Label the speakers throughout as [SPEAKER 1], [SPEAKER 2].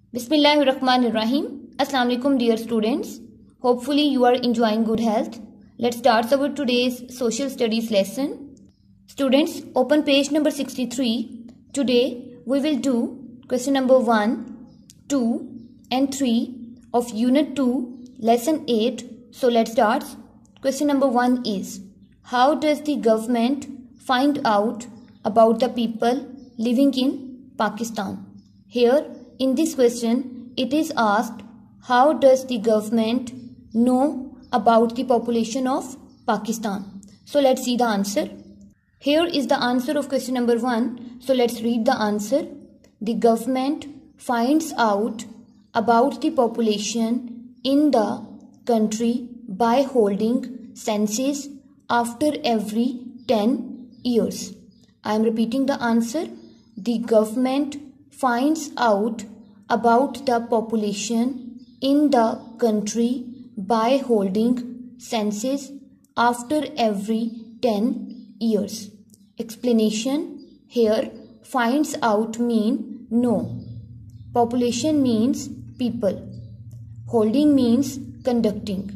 [SPEAKER 1] Bismillahirrahmanirrahim. Assalamu alaikum dear students. Hopefully you are enjoying good health. Let's start our today's social studies lesson. Students, open page number 63. Today we will do question number 1, 2 and 3 of unit 2, lesson 8. So let's start. Question number 1 is, how does the government find out about the people living in Pakistan? Here in this question, it is asked, how does the government know about the population of Pakistan? So let's see the answer. Here is the answer of question number 1. So let's read the answer. The government finds out about the population in the country by holding census after every 10 years. I am repeating the answer. The government finds out about the population in the country by holding census after every 10 years. Explanation. Here, finds out mean know. Population means people. Holding means conducting.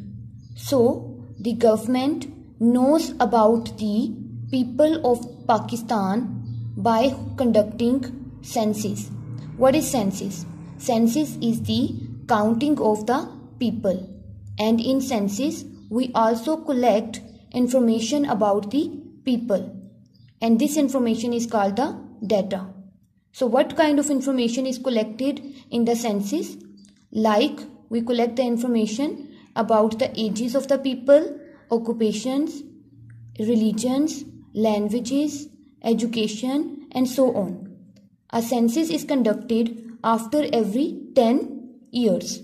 [SPEAKER 1] So, the government knows about the people of Pakistan by conducting census. What is census? Census is the counting of the people, and in census we also collect information about the people, and this information is called the data. So what kind of information is collected in the census? Like, we collect the information about the ages of the people, occupations, religions, languages, education, and so on. A census is conducted after every 10 years.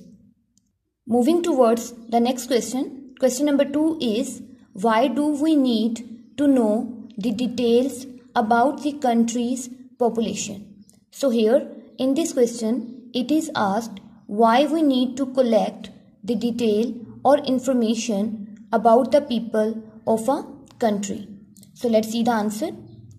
[SPEAKER 1] Moving towards the next question. Question number 2 is, why do we need to know the details about the country's population? So here in this question, it is asked why we need to collect the detail or information about the people of a country. So let's see the answer.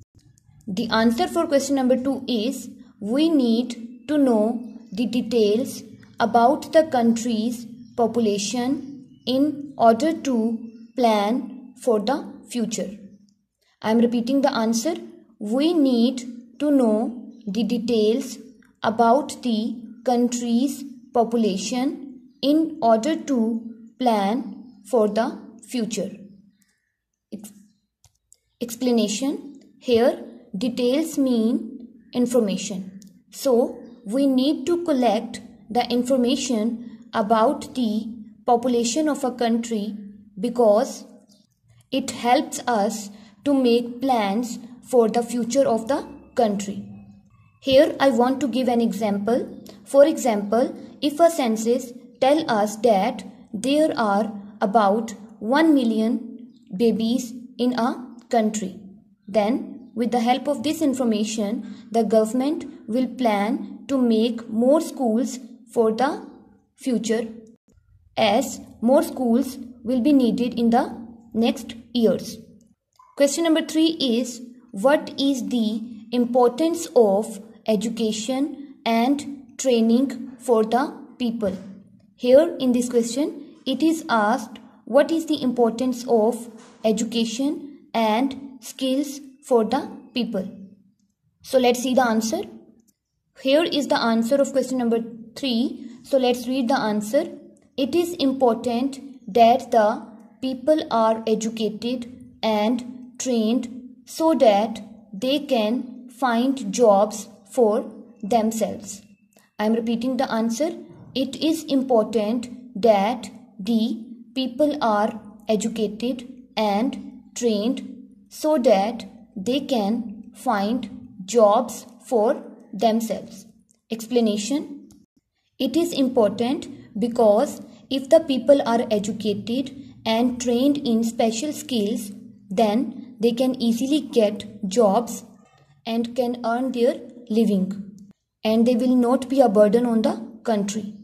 [SPEAKER 1] The answer for question number 2 is, we need to know the details about the country's population in order to plan for the future. I am repeating the answer. We need to know the details about the country's population in order to plan for the future. Explanation. Here, details mean information. So, we need to collect the information about the population of a country because it helps us to make plans for the future of the country. Here, I want to give an example. For example, if a census tells us that there are about 1 million babies in a country, then with the help of this information, the government will plan to make more schools for the future, as more schools will be needed in the next years. Question number 3 is, what is the importance of education and training for the people? Here in this question, it is asked, what is the importance of education and skills for the people? So let's see the answer. Here is the answer of question number 3. So let's read the answer. It is important that the people are educated and trained so that they can find jobs for themselves. I am repeating the answer. It is important that the people are educated and trained so that they can find jobs for themselves. Explanation. It is important because if the people are educated and trained in special skills, then they can easily get jobs and can earn their living, and they will not be a burden on the country.